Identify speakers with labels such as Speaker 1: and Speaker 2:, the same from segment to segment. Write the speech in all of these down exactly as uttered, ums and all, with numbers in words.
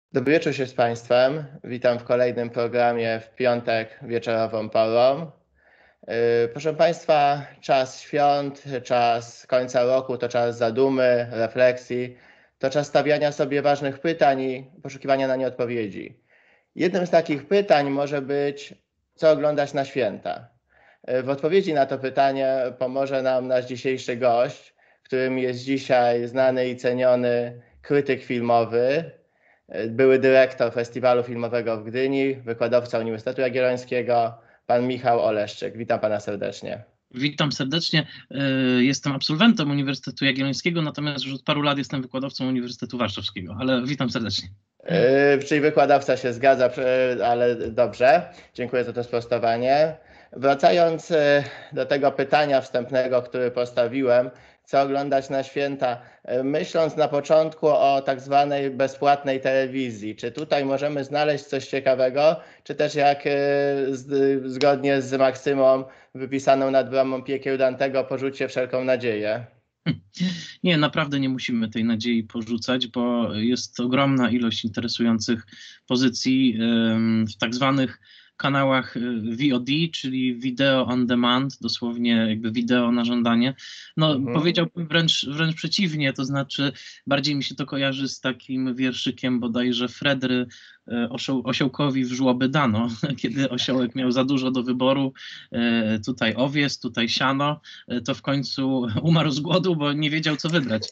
Speaker 1: Dobry wieczór się z Państwem. Witam w kolejnym programie w piątek wieczorową porą. Proszę Państwa, czas świąt, czas końca roku to czas zadumy, refleksji, to czas stawiania sobie ważnych pytań i poszukiwania na nie odpowiedzi. Jednym z takich pytań może być, co oglądać na święta. W odpowiedzi na to pytanie pomoże nam nasz dzisiejszy gość, którym jest dzisiaj znany i ceniony krytyk filmowy, były dyrektor Festiwalu Filmowego w Gdyni, wykładowca Uniwersytetu Jagiellońskiego, pan Michał Oleszczyk. Witam pana serdecznie.
Speaker 2: Witam serdecznie. Jestem absolwentem Uniwersytetu Jagiellońskiego, natomiast już od paru lat jestem wykładowcą Uniwersytetu Warszawskiego, ale witam serdecznie.
Speaker 1: Yy, czyli wykładowca się zgadza, ale dobrze. Dziękuję za to sprostowanie. Wracając do tego pytania wstępnego, które postawiłem, co oglądać na święta, myśląc na początku o tak zwanej bezpłatnej telewizji, czy tutaj możemy znaleźć coś ciekawego, czy też jak z, zgodnie z maksymą wypisaną nad bramą piekieł Dantego, porzućcie wszelką nadzieję?
Speaker 2: Nie, naprawdę nie musimy tej nadziei porzucać, bo jest ogromna ilość interesujących pozycji w tak zwanych kanałach V O D, czyli Video on Demand, dosłownie jakby wideo na żądanie. No mhm. Powiedziałbym wręcz, wręcz przeciwnie, to znaczy bardziej mi się to kojarzy z takim wierszykiem bodajże Fredry Osioł, Osiołkowi w żłoby dano, kiedy osiołek miał za dużo do wyboru, tutaj owies, tutaj siano, to w końcu umarł z głodu, bo nie wiedział co wybrać,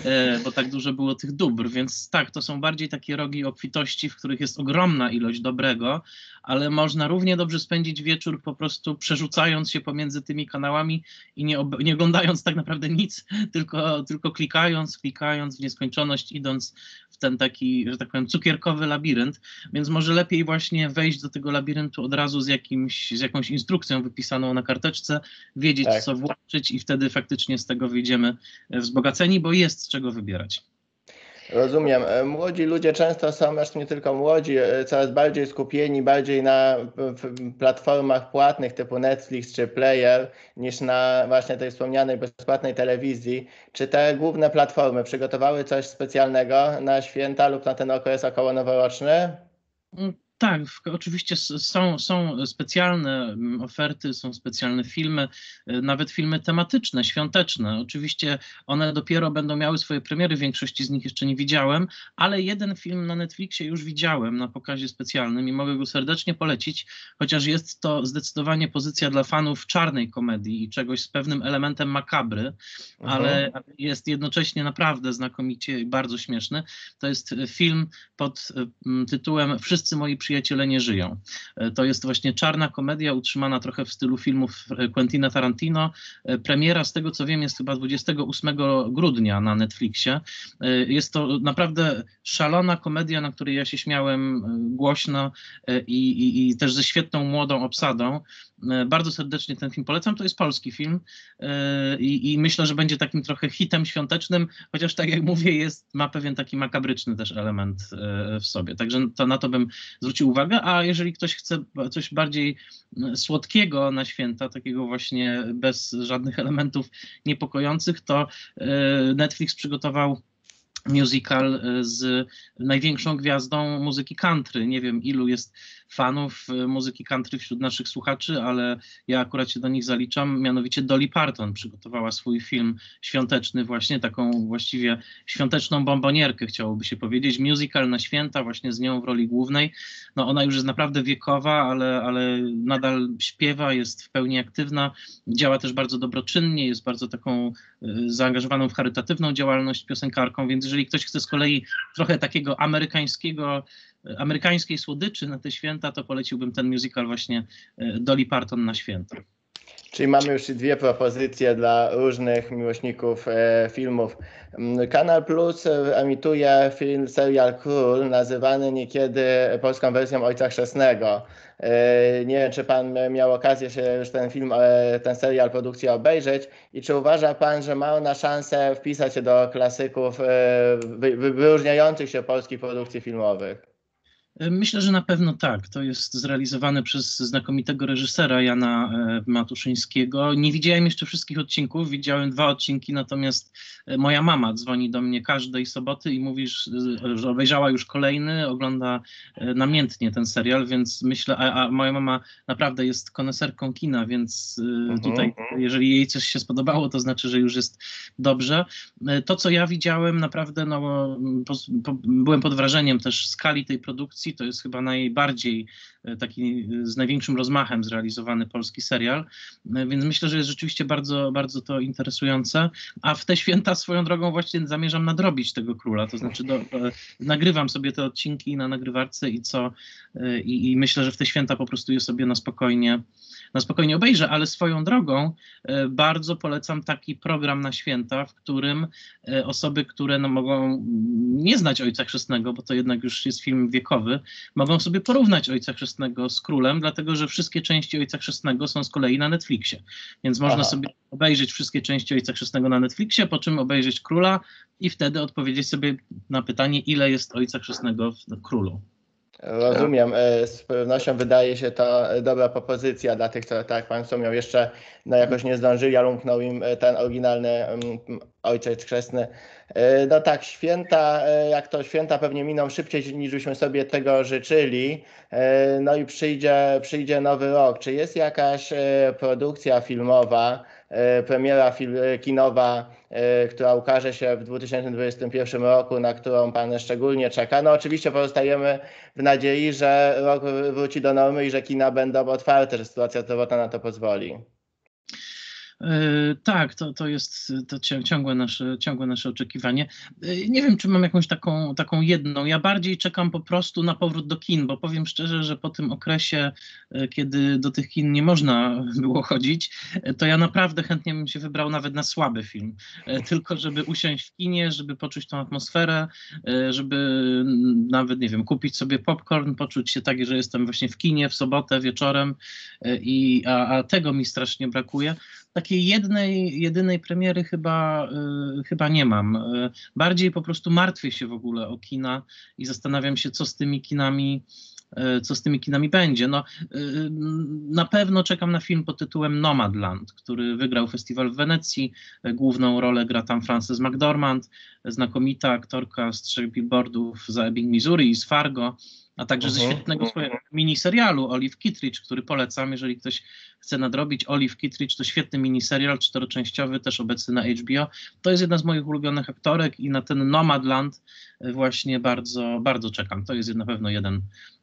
Speaker 2: bo tak dużo było tych dóbr, więc tak, to są bardziej takie rogi obfitości, w których jest ogromna ilość dobrego, ale można równie dobrze spędzić wieczór po prostu przerzucając się pomiędzy tymi kanałami i nie, nie oglądając tak naprawdę nic, tylko, tylko klikając, klikając w nieskończoność, idąc w ten taki, że tak powiem, cukierkowy labirynt, więc może lepiej właśnie wejść do tego labiryntu od razu z, jakimś, z jakąś instrukcją wypisaną na karteczce, wiedzieć tak. co włączyć i wtedy faktycznie z tego wyjdziemy wzbogaceni, bo jest z czego wybierać.
Speaker 1: Rozumiem. Młodzi ludzie często są, zresztą nie tylko młodzi, coraz bardziej skupieni bardziej na platformach płatnych typu Netflix czy Player niż na właśnie tej wspomnianej bezpłatnej telewizji. Czy te główne platformy przygotowały coś specjalnego na święta lub na ten okres okołonoworoczny?
Speaker 2: Tak, oczywiście są, są specjalne oferty, są specjalne filmy, nawet filmy tematyczne, świąteczne. Oczywiście one dopiero będą miały swoje premiery, większości z nich jeszcze nie widziałem, ale jeden film na Netflixie już widziałem na pokazie specjalnym i mogę go serdecznie polecić, chociaż jest to zdecydowanie pozycja dla fanów czarnej komedii i czegoś z pewnym elementem makabry, mhm. ale jest jednocześnie naprawdę znakomicie i bardzo śmieszny. To jest film pod tytułem Wszyscy moi przyjaciele nie żyją. To jest właśnie czarna komedia utrzymana trochę w stylu filmów Quentina Tarantino. Premiera, z tego co wiem, jest chyba dwudziestego ósmego grudnia na Netflixie. Jest to naprawdę szalona komedia, na której ja się śmiałem głośno i, i, i też ze świetną młodą obsadą. Bardzo serdecznie ten film polecam. To jest polski film i, i myślę, że będzie takim trochę hitem świątecznym, chociaż tak jak mówię, jest, ma pewien taki makabryczny też element w sobie. Także to, na to bym zwrócił uwagę, a jeżeli ktoś chce coś bardziej słodkiego na święta, takiego właśnie bez żadnych elementów niepokojących, to Netflix przygotował musical z największą gwiazdą muzyki country. Nie wiem, ilu jest fanów muzyki country wśród naszych słuchaczy, ale ja akurat się do nich zaliczam. Mianowicie Dolly Parton przygotowała swój film świąteczny, właśnie taką właściwie świąteczną bombonierkę, chciałoby się powiedzieć. Musical na święta, właśnie z nią w roli głównej. No ona już jest naprawdę wiekowa, ale, ale nadal śpiewa, jest w pełni aktywna. Działa też bardzo dobroczynnie, jest bardzo taką zaangażowaną w charytatywną działalność piosenkarką, więc jeżeli ktoś chce z kolei trochę takiego amerykańskiego, amerykańskiej słodyczy na te święta, to poleciłbym ten musical właśnie Dolly Parton na święta.
Speaker 1: Czyli mamy już dwie propozycje dla różnych miłośników e, filmów. Kanal Plus emituje film, serial Król, nazywany niekiedy polską wersją Ojca Chrzestnego. E, nie wiem, czy pan miał okazję się już ten film, e, ten serial, produkcję obejrzeć i czy uważa pan, że ma ona szansę wpisać się do klasyków e, wy, wyróżniających się polskich produkcji filmowych?
Speaker 2: Myślę, że na pewno tak. To jest zrealizowane przez znakomitego reżysera Jana Matuszyńskiego. Nie widziałem jeszcze wszystkich odcinków, widziałem dwa odcinki, natomiast moja mama dzwoni do mnie każdej soboty i mówi, że obejrzała już kolejny, ogląda namiętnie ten serial, więc myślę, a, a moja mama naprawdę jest koneserką kina, więc tutaj, jeżeli jej coś się spodobało, to znaczy, że już jest dobrze. To, co ja widziałem, naprawdę no, po, po, byłem pod wrażeniem też skali tej produkcji. To jest chyba najbardziej taki z największym rozmachem zrealizowany polski serial, więc myślę, że jest rzeczywiście bardzo, bardzo to interesujące, a w te święta swoją drogą właśnie zamierzam nadrobić tego Króla, to znaczy do, nagrywam sobie te odcinki na nagrywarce i co i, i myślę, że w te święta po prostu je sobie na spokojnie na spokojnie obejrzę, ale swoją drogą bardzo polecam taki program na święta, w którym osoby, które no, mogą nie znać Ojca Chrzestnego, bo to jednak już jest film wiekowy, mogą sobie porównać Ojca Chrzestnego z Królem, dlatego że wszystkie części Ojca Chrzestnego są z kolei na Netflixie. Więc można Aha. sobie obejrzeć wszystkie części Ojca Chrzestnego na Netflixie, po czym obejrzeć Króla i wtedy odpowiedzieć sobie na pytanie, ile jest Ojca Chrzestnego w Królu.
Speaker 1: Rozumiem. Z pewnością wydaje się to dobra propozycja dla tych, co, tak jak Pan wspomniał, jeszcze no, jakoś nie zdążyli, ale umknął im ten oryginalny Ojciec Chrzestny. No tak, święta, jak to święta pewnie miną szybciej niż byśmy sobie tego życzyli. No i przyjdzie, przyjdzie nowy rok. Czy jest jakaś produkcja filmowa, premiera film, kinowa, która ukaże się w dwa tysiące dwudziestym pierwszym roku, na którą Pan szczególnie czeka? No oczywiście pozostajemy w nadziei, że rok wróci do normy i że kina będą otwarte, że sytuacja zdrowotna na to pozwoli.
Speaker 2: Tak, to, to jest to ciągłe nasze, ciągłe nasze oczekiwanie. Nie wiem, czy mam jakąś taką, taką jedną. Ja bardziej czekam po prostu na powrót do kin, bo powiem szczerze, że po tym okresie, kiedy do tych kin nie można było chodzić, to ja naprawdę chętnie bym się wybrał nawet na słaby film. Tylko żeby usiąść w kinie, żeby poczuć tą atmosferę, żeby nawet, nie wiem, kupić sobie popcorn, poczuć się tak, że jestem właśnie w kinie w sobotę wieczorem, i, a, a tego mi strasznie brakuje. Takiej jednej, jedynej premiery chyba, y, chyba nie mam. Y, bardziej po prostu martwię się w ogóle o kina i zastanawiam się, co z tymi kinami, y, co z tymi kinami będzie. No, y, na pewno czekam na film pod tytułem Nomadland, który wygrał festiwal w Wenecji. Główną rolę gra tam Frances McDormand, znakomita aktorka z Trzech Billboardów za Ebbing, Missouri i z Fargo, a także ze świetnego swojego miniserialu Olive Kitteridge, który polecam, jeżeli ktoś chce nadrobić. Olive Kitteridge to świetny miniserial czteroczęściowy, też obecny na H B O. To jest jedna z moich ulubionych aktorek i na ten Nomadland właśnie bardzo, bardzo czekam. To jest na pewno jeden,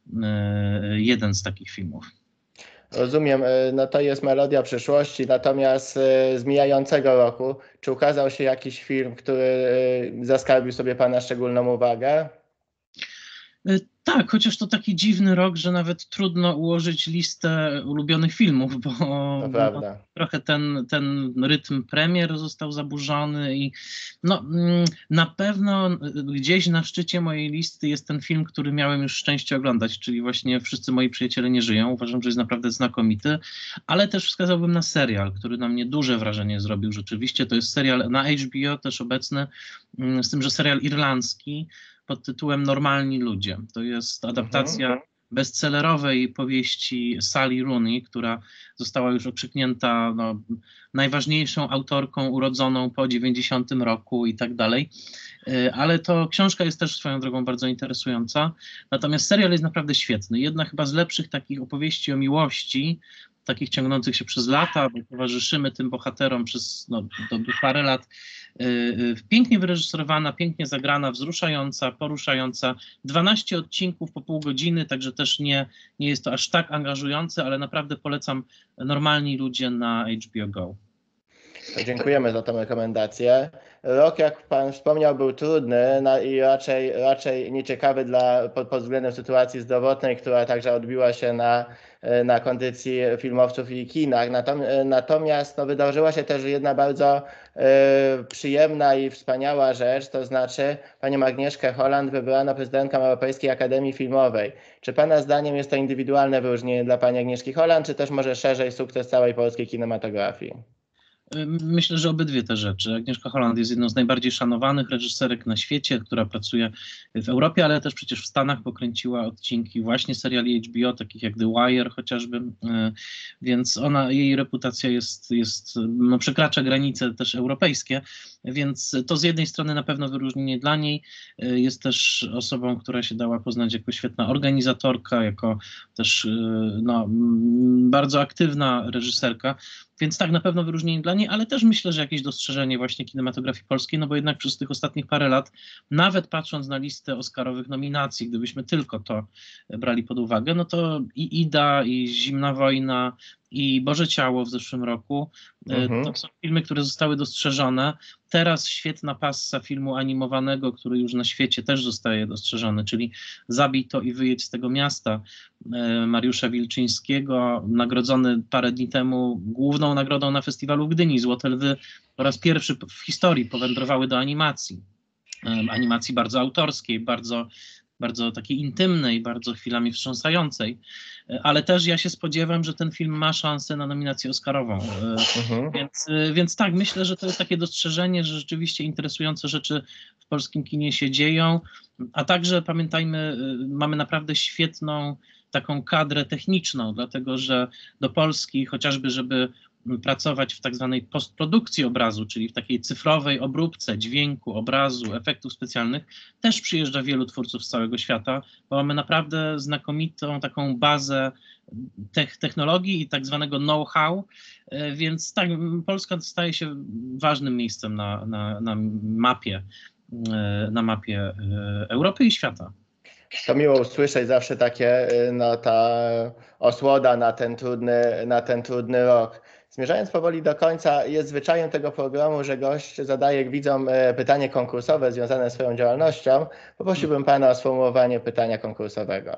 Speaker 2: jeden z takich filmów.
Speaker 1: Rozumiem, no to jest melodia przyszłości, natomiast z mijającego roku, czy ukazał się jakiś film, który zaskarbił sobie Pana szczególną uwagę?
Speaker 2: Tak, chociaż to taki dziwny rok, że nawet trudno ułożyć listę ulubionych filmów, bo, bo trochę ten, ten rytm premier został zaburzony i no, na pewno gdzieś na szczycie mojej listy jest ten film, który miałem już szczęście oglądać, czyli właśnie Wszyscy moi przyjaciele nie żyją. Uważam, że jest naprawdę znakomity, ale też wskazałbym na serial, który na mnie duże wrażenie zrobił rzeczywiście. To jest serial na H B O, też obecny, z tym, że serial irlandzki pod tytułem Normalni ludzie. To jest adaptacja mhm. bestsellerowej powieści Sally Rooney, która została już okrzyknięta no, najważniejszą autorką urodzoną po dziewięćdziesiątym roku i tak dalej. Ale to książka jest też swoją drogą bardzo interesująca. Natomiast serial jest naprawdę świetny. Jedna chyba z lepszych takich opowieści o miłości, takich ciągnących się przez lata, bo towarzyszymy tym bohaterom przez no, do, do parę lat. Yy, pięknie wyreżyserowana, pięknie zagrana, wzruszająca, poruszająca. dwanaście odcinków po pół godziny, także też nie, nie jest to aż tak angażujące, ale naprawdę polecam Normalni ludzie na H B O Go.
Speaker 1: Dziękujemy za tę rekomendację. Rok, jak Pan wspomniał, był trudny no i raczej, raczej nieciekawy dla, pod, pod względem sytuacji zdrowotnej, która także odbiła się na, na kondycji filmowców i kinach. Natomiast no, wydarzyła się też jedna bardzo y, przyjemna i wspaniała rzecz, to znaczy Panią Agnieszkę Holland wybrano prezydentką Europejskiej Akademii Filmowej. Czy Pana zdaniem jest to indywidualne wyróżnienie dla Pani Agnieszki Holland, czy też może szerzej sukces całej polskiej kinematografii?
Speaker 2: Myślę, że obydwie te rzeczy. Agnieszka Holland jest jedną z najbardziej szanowanych reżyserek na świecie, która pracuje w Europie, ale też przecież w Stanach, pokręciła odcinki właśnie seriali H B O, takich jak The Wire chociażby, więc ona, jej reputacja jest, jest no, przekracza granice też europejskie, więc to z jednej strony na pewno wyróżnienie dla niej. Jest też osobą, która się dała poznać jako świetna organizatorka, jako też no, bardzo aktywna reżyserka. Więc tak, na pewno wyróżnienie dla niej, ale też myślę, że jakieś dostrzeżenie właśnie kinematografii polskiej, no bo jednak przez tych ostatnich parę lat, nawet patrząc na listę oscarowych nominacji, gdybyśmy tylko to brali pod uwagę, no to i Ida, i Zimna wojna, i Boże Ciało w zeszłym roku, mhm. to są filmy, które zostały dostrzeżone. Teraz świetna passa filmu animowanego, który już na świecie też zostaje dostrzeżony, czyli Zabij to i wyjedź z tego miasta, Mariusza Wilczyńskiego, nagrodzony parę dni temu główną nagrodą na festiwalu w Gdyni. Złote Lwy po raz pierwszy w historii powędrowały do animacji. Animacji bardzo autorskiej, bardzo bardzo takiej intymnej, bardzo chwilami wstrząsającej, ale też ja się spodziewam, że ten film ma szansę na nominację oscarową, mhm. więc, więc tak, myślę, że to jest takie dostrzeżenie, że rzeczywiście interesujące rzeczy w polskim kinie się dzieją, a także pamiętajmy, mamy naprawdę świetną taką kadrę techniczną, dlatego że do Polski chociażby, żeby pracować w tak zwanej postprodukcji obrazu, czyli w takiej cyfrowej obróbce dźwięku, obrazu, efektów specjalnych, też przyjeżdża wielu twórców z całego świata, bo mamy naprawdę znakomitą taką bazę technologii i tak zwanego know-how, więc tak, Polska staje się ważnym miejscem na, na, na mapie, na mapie Europy i świata.
Speaker 1: To miło usłyszeć zawsze takie, no ta osłoda na ten trudny, na ten trudny rok. Zmierzając powoli do końca, jest zwyczajem tego programu, że gość zadaje widzom pytanie konkursowe związane z swoją działalnością. Poprosiłbym pana o sformułowanie pytania konkursowego.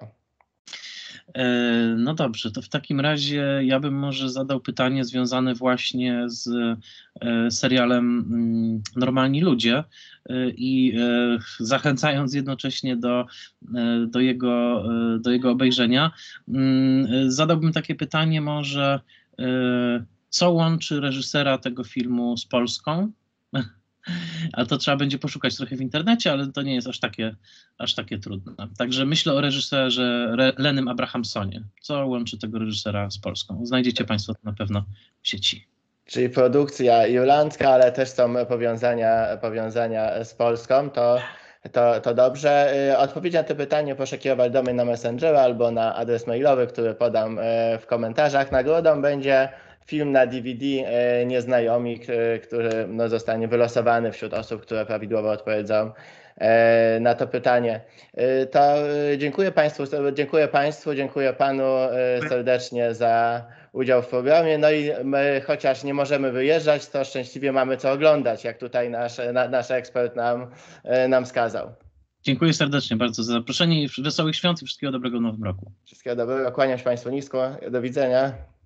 Speaker 2: No dobrze, to w takim razie ja bym może zadał pytanie związane właśnie z serialem Normalni Ludzie i zachęcając jednocześnie do, do, jego, do jego obejrzenia, zadałbym takie pytanie może, co łączy reżysera tego filmu z Polską? A to trzeba będzie poszukać trochę w internecie, ale to nie jest aż takie, aż takie trudne. Także myślę o reżyserze Lenym Abrahamsonie. Co łączy tego reżysera z Polską? Znajdziecie Państwo to na pewno w sieci.
Speaker 1: Czyli produkcja irlandzka, ale też są powiązania, powiązania z Polską. To, to, to dobrze. Odpowiedź na to pytanie proszę kierować do mnie na Messengera albo na adres mailowy, który podam w komentarzach. Nagrodą będzie film na D V D Nieznajomi, który no, zostanie wylosowany wśród osób, które prawidłowo odpowiedzą na to pytanie. To dziękuję Państwu, dziękuję Państwu, dziękuję Panu serdecznie za udział w programie. No i my, chociaż nie możemy wyjeżdżać, to szczęśliwie mamy co oglądać, jak tutaj nasz, na, nasz ekspert nam, nam wskazał.
Speaker 2: Dziękuję serdecznie bardzo za zaproszenie i wesołych świąt i wszystkiego dobrego w nowym roku.
Speaker 1: Wszystkiego dobrego, kłaniam się Państwu nisko, do widzenia.